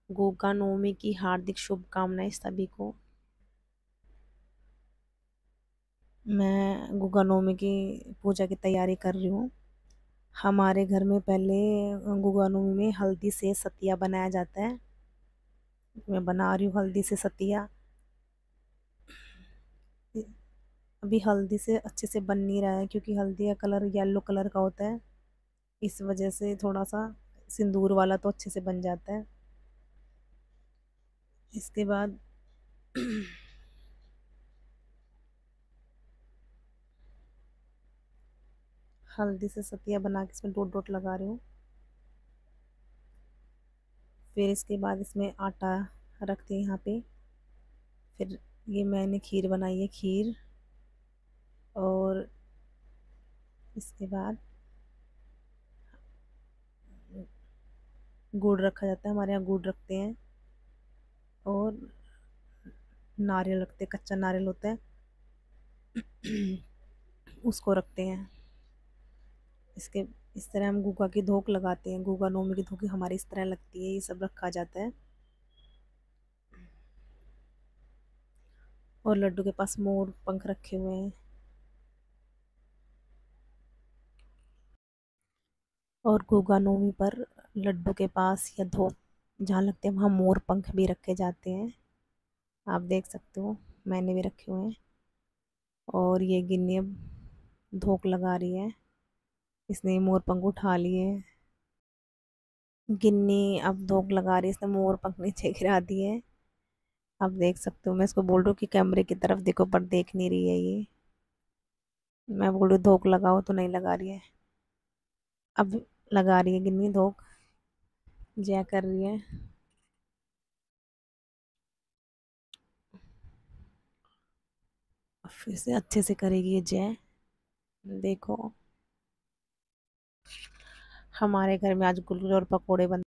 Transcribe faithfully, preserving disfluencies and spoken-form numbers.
गोगा नवमी की हार्दिक शुभकामनाएं सभी को। मैं गोगा नवमी की पूजा की तैयारी कर रही हूँ। हमारे घर में पहले गोगा नवमी में हल्दी से सतिया बनाया जाता है। मैं बना रही हूँ हल्दी से सतिया। अभी हल्दी से अच्छे से बन नहीं रहा है क्योंकि हल्दी का कलर येलो कलर का होता है। इस वजह से थोड़ा सा सिंदूर वाला तो अच्छे से बन जाता है। इसके बाद हल्दी से सतिया बना के इसमें डोट डोट लगा रही हूँ। फिर इसके बाद इसमें आटा रखते हैं यहाँ पे। फिर ये मैंने खीर बनाई है, खीर। और इसके बाद गुड़ रखा जाता है, हमारे यहाँ गुड़ रखते हैं। और नारियल रखते हैं, कच्चा नारियल होता है उसको रखते हैं। इसके इस तरह हम गुगा की धोक लगाते हैं। गुगा नवमी की धोक हमारी इस तरह लगती है। ये सब रखा जाता है। और लड्डू के पास मोर पंख रखे हुए हैं। और गुगा नवमी पर लड्डू के पास या धोक जहाँ लगते हैं वहाँ मोर पंख भी रखे जाते हैं। आप देख सकते हो, मैंने भी रखे हुए हैं। और ये गिन्नी अब धोक लगा रही है। इसने मोर पंख उठा लिए। गिन्नी अब धोक लगा रही है, इसने मोर पंख नीचे गिरा दिए। आप देख सकते हो, मैं इसको बोल रही हूँ कि कैमरे की तरफ देखो, पर देख नहीं रही है ये। मैं बोल रही हूँ धोक लगाओ तो नहीं लगा रही है। अब लगा रही है गिन्नी धोक, जय कर रही है। फिर से अच्छे से करेगी ये जय। देखो, हमारे घर में आज गुलगुले और पकोड़े बन